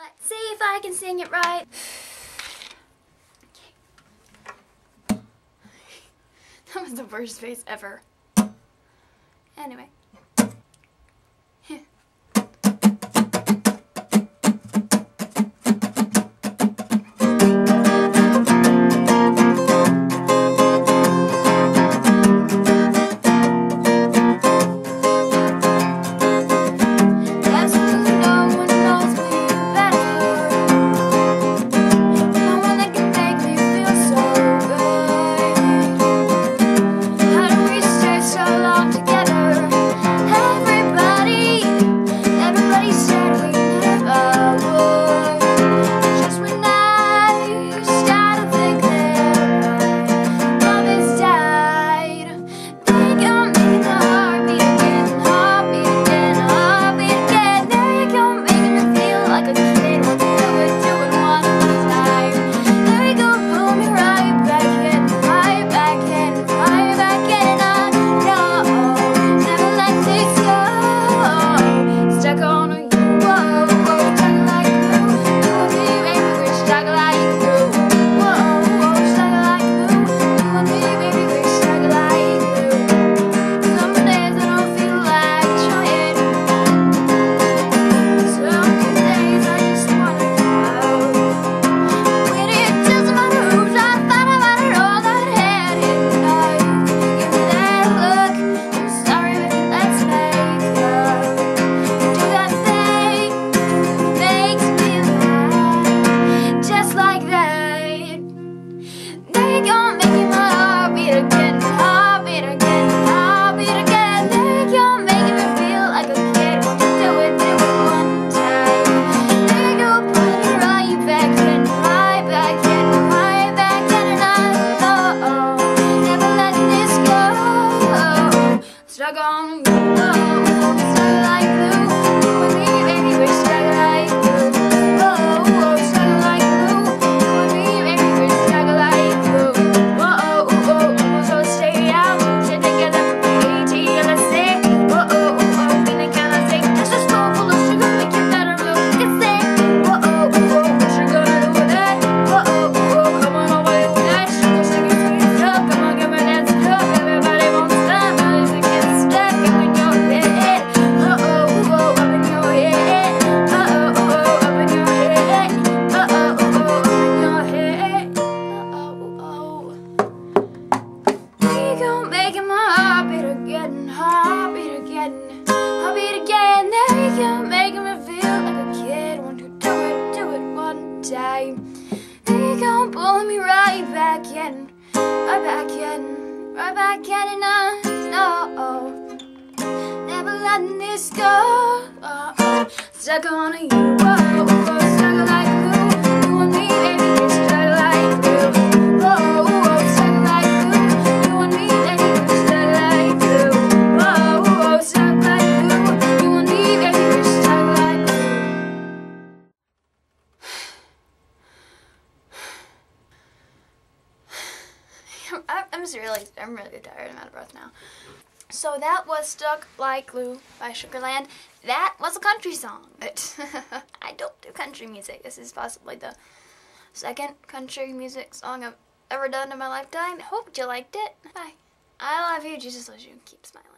Let's see if I can sing it right. That was the worst face ever. Anyway. They gon' pull me right back in, right back in, and I know never letting this go. Stuck on you, stuck like glue. You and me, baby, you're stuck like glue. Stuck like glue. You and me, baby, you're stuck like glue. Stuck like glue. You and me, baby, you're stuck like glue. I'm really tired. I'm out of breath now. So that was Stuck Like Glue by Sugarland. That was a country song, but I don't do country music. This is possibly the second country music song I've ever done in my lifetime. Hope you liked it. Bye. I love you. Jesus loves you. Keep smiling.